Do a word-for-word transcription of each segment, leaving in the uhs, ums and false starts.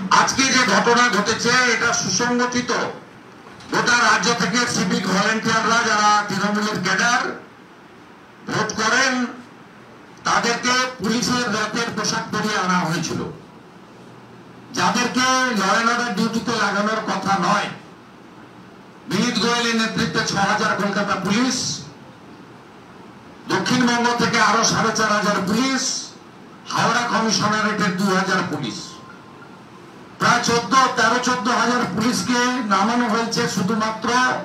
আজকে যে ঘটনা ঘটেছে এটা সুসংগঠিত। গোটা রাজ্য থেকে সিভিক ভলেন্টিয়াররা যারা তৃণমূলের ক্যাডার ভোট করেন তাদেরকে পুলিশের রাতের পোশাক পরিয়ে আনা হয়েছিল, যাদেরকে ল অ্যান্ড অর্ডার ডিউটিতে লাগানোর কথা নয়। বিনীত গোয়েলের নেতৃত্বে ছ হাজার কলকাতা পুলিশ, দক্ষিণবঙ্গ থেকে আরো সাড়ে চার হাজার পুলিশ, হাওড়া কমিশনারেটের দু হাজার পুলিশ, প্রায় চোদ্দ তেরো চোদ্দ হাজার পুলিশকে নামানো হয়েছে শুধুমাত্র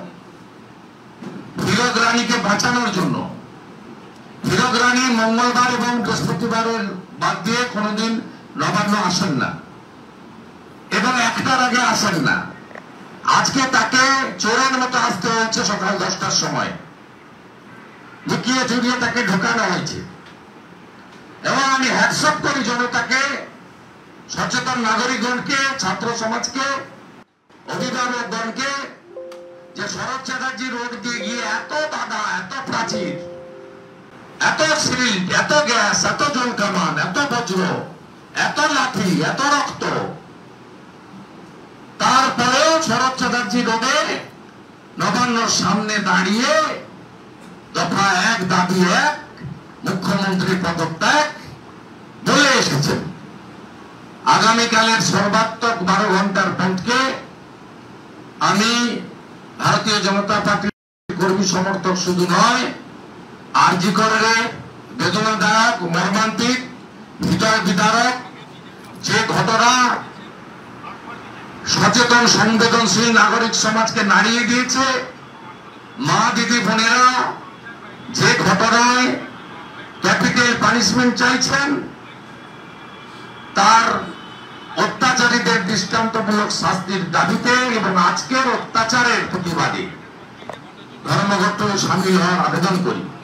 হীরক রানীকে বাঁচানোর জন্য। হীরক রানী মঙ্গলবার এবং বৃহস্পতিবারের বাদ দিয়ে কোনোদিন নবান্ন আসেন না এবং একটার আগে আসেন না। আজকে তাকে চোরের মতো আসতে হয়েছে সকাল দশটার সময়, লুকিয়ে চুরিয়ে তাকে ঢোকানো হয়েছে। এবং আমি হ্যাটসঅ্যাপ করি জনতাকে, সচেতন নাগরিকগণকে, ছাত্র সমাজকে, অভিভাবকগণকে, যে শরৎ চ্যাটার্জি রোড দিয়ে গিয়ে এত বাধা, এত প্রাচীর, এত সিল্ট, এত গ্যাস, এত জল কামান, এত বজ্র, এত লাঠি, এত রক্ত, তারপরেও শরৎ চ্যাটার্জি রোডে নবান্নর সামনে দাঁড়িয়ে দফা এক দাবি এক, মুখ্যমন্ত্রী পদত্যাগ বলে এসেছেন। আগামীকালের সর্বাত্মক বারো ঘন্টার ভোটকে আমি ভারতীয় জনতা পার্টির কর্মী সমর্থক শুধু নয়, আরজি করের বেদনাদায়ক, মর্মান্তিক, হৃদয় বিদারক যে ঘটনা সচেতন সংবেদনশীল নাগরিক সমাজকে নাড়িয়ে দিয়েছে, মা দিদি বোনেরা যে ঘটনায় ক্যাপিটাল পানিশমেন্ট চাইছেন, তার অত্যাচারীদের দৃষ্টান্তমূলক শাস্তির দাবিতে এবং আজকের অত্যাচারের প্রতিবাদে ধর্মঘটে সামিল হওয়ার আবেদন করি।